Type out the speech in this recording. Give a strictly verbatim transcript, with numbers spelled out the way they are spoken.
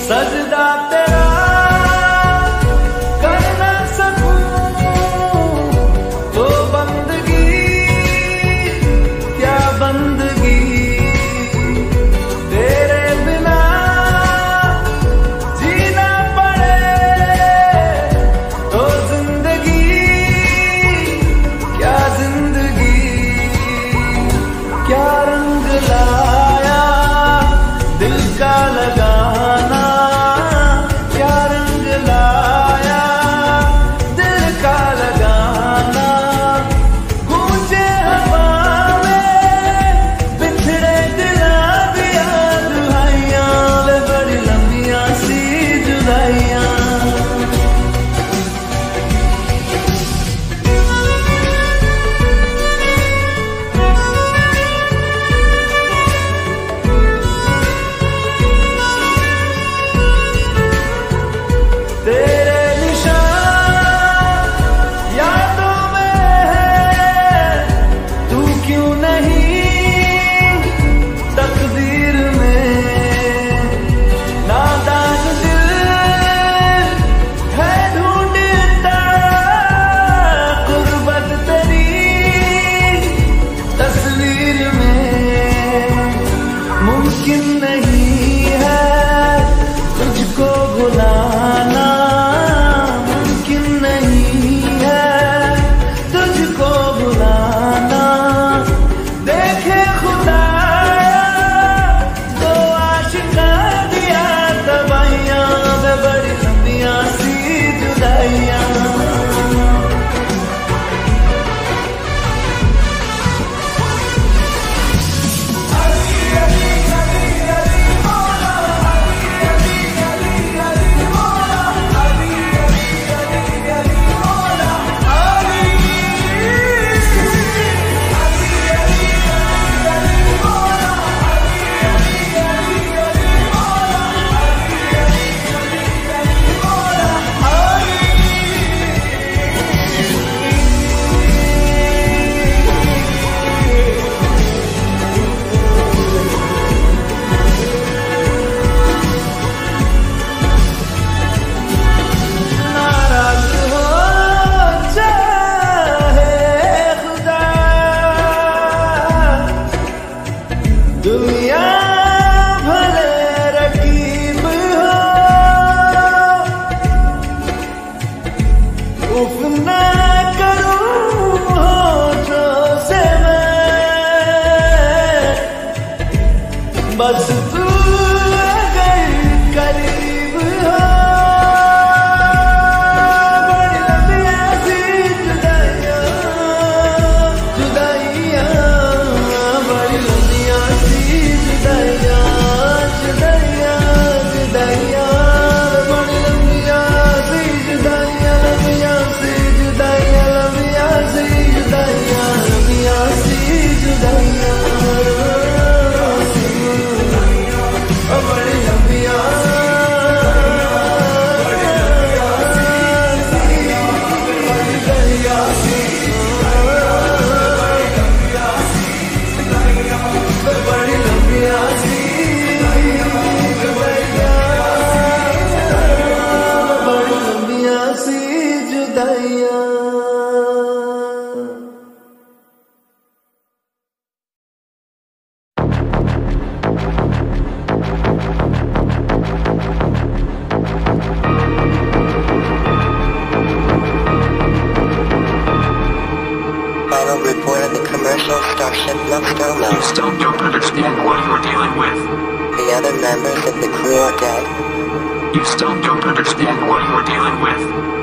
सजदा तेरा कर ना सकूं तो बंदगी क्या बंदगी, तेरे बिना जीना पड़े तो जिंदगी क्या जिंदगी। क्या रंग लाया दिल का लगाना, क्या रंग लाया दिल का लगाना। गूंजे हवा में बिछड़े दिला दिया दुहाइयां, वे बड़ी लंबियां सी जुदाइयां। तेरे निशान यादों में है, तू क्यों नहीं तकदीर में। नादान दिल है ढूंढता गुर्बत तेरी तस्वीर में। मुमकिन नहीं है तुझको भुलाना, मुमकिन नहीं है तुझको भुलाना। देखे खुदाया तो आशिका दिया दवाइयां, वे बड़ी लंबियां सी जुदाइयां। नाराज हो चाहे खुदा, दुनिया भले रकीब हो, उफ ना करूं होठों से मैं, बस तू अगर करीब हो। बड़ी लंबियां सी जुदाइयां जुदाइयां, बड़ी लंबियां सी जुदाइयां जुदाइयां जुदाइयां, बड़ी लंबियां सी जुदाइयां लंबियां सी जुदाइयां लंबियां सी जुदाइयां लंबियां सी जुदाइयां। बड़ी लंबियां बड़ी लंबियां सी बड़ी लंबियां सी जुदाइयां। Final report of the commercial starship Nostromo. You still don't understand what you're dealing with. The other members of the crew are dead. You still don't understand what you're dealing with.